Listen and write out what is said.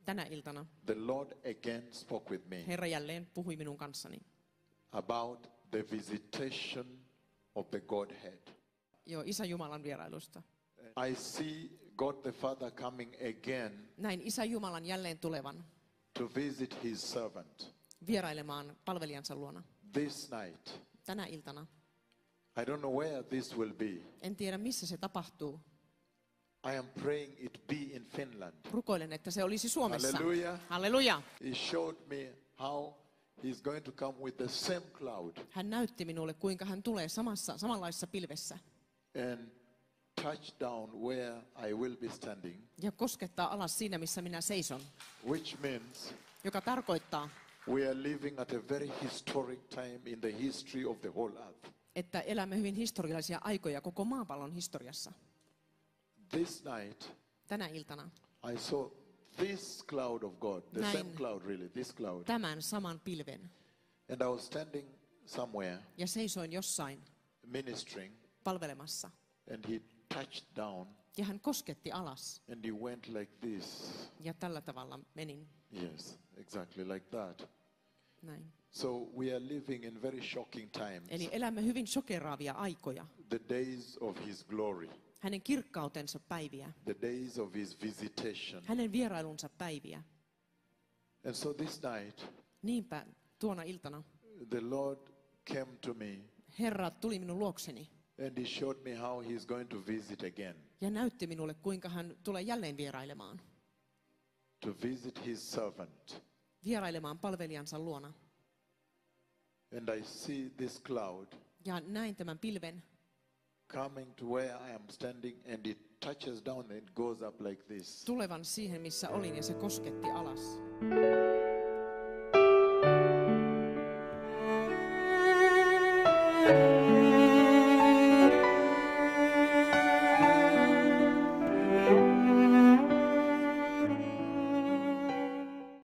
Tänä iltana the Lord again spoke with me Herra jälleen puhui minun kanssani about the visitation of the Godhead. jo Isä Jumalan vierailusta. I see God the Father coming again Näin Isä Jumalan jälleen tulevan to visit his servant vierailemaan palvelijansa luona this night. tänä iltana. I don't know where this will be. En tiedä, missä se tapahtuu. I am praying it be in Finland. Rukoilen, että se olisi Suomessa. Hallelujah. Halleluja. He showed me how he's going to come with the same cloud Hän näytti minulle, kuinka hän tulee samanlaisessa pilvessä and touch down where I will be standing, ja koskettaa alas siinä, missä minä seison, which means joka tarkoittaa, we are living at a very historic time in the history of the whole earth. että elämme hyvin historiallisia aikoja koko maapallon historiassa. This night, Tänä iltana I saw this cloud of God, the Näin. same cloud really, this cloud. tämän saman pilven And I was standing somewhere ja seisoin jossain ministering, palvelemassa. and he touched down Ja hän kosketti alas and he went like this. ja tällä tavalla menin. Yes, exactly like that. Näin. So we are living in very shocking times. Eli elämme hyvin shokeraavia aikoja. The days of his glory, Hänen kirkkautensa päiviä, the days of his visitation. hänen vierailunsa päiviä. And so this night, Niinpä tuona iltana the Lord came to me Herra tuli minun luokseni and he showed me how he's going to visit again, ja näytti minulle, kuinka hän tulee jälleen vierailemaan. to visit his servant. Vierailemaan palvelijansa luona. And I see this cloud Ja näin tämän pilven coming to where I am standing, and it touches down and it goes up like this. tulevan siihen, missä olin, ja se kosketti alas.